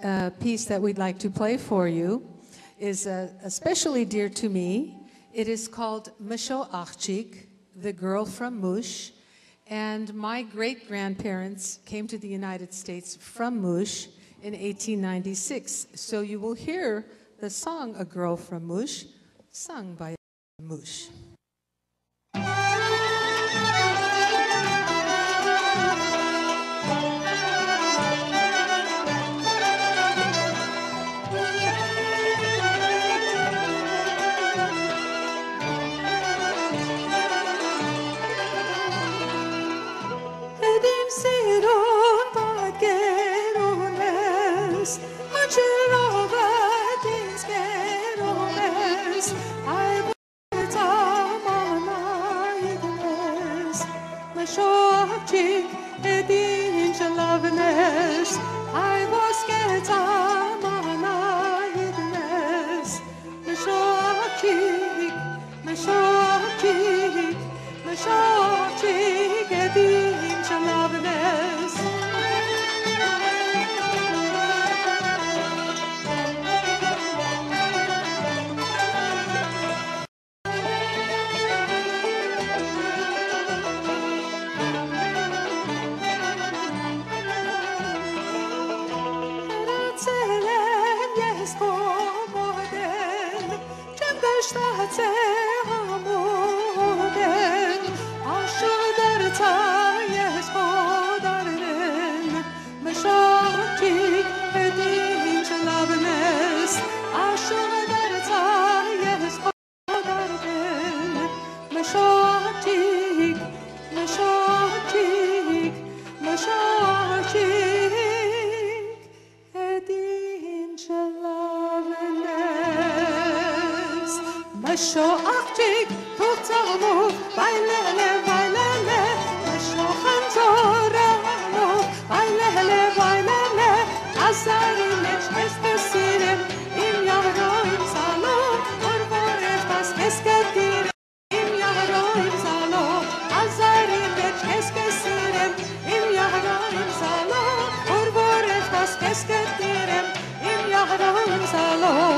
piece that we'd like to play for you is especially dear to me. It is called Mcho Achig, the girl from Moush. And my great-grandparents came to the United States from Moush in 1896. So you will hear the song A Girl from Moush, sung by Moush. Mcho Achig, edin shalavnes, I was geta mana yidnes. Mcho Achig, Mcho Achig, Mcho Achig, edin shalavnes. Shtatze hamoden, ashodarta yes hodaren. Mcho Achig, edin shalavnes, ashodarta yes hodaren. Mcho Achig, Mcho Achig, Mcho Achig, edin shalavnes. Mcho Achig, tutamo, bailele, bailele. Mcho Chantoramo, bailele, bailele. Azari mech esketirem, im yaro im salon. Orvores bas esketirem, im yaro im salon. Azari mech esketirem, im yaro im salon. Orvores bas esketirem, im yaro im salon.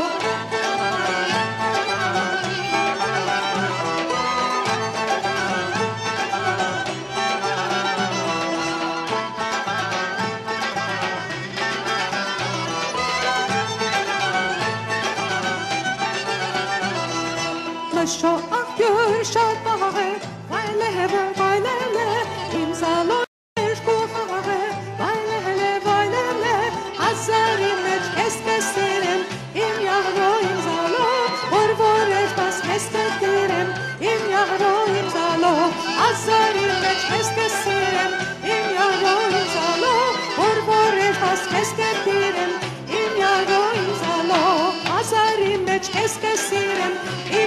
Mcho Achig shot bahare, bailele, bailele, im salon shkuhare, bailele, bailele, hazari mech esketirem, im yaro im salon, orvores bas esketirem, im yaro im salon, hazari mech esketirem, im yaro im salon, orvores bas esketirem, im yaro im salon, hazari mech esketirem.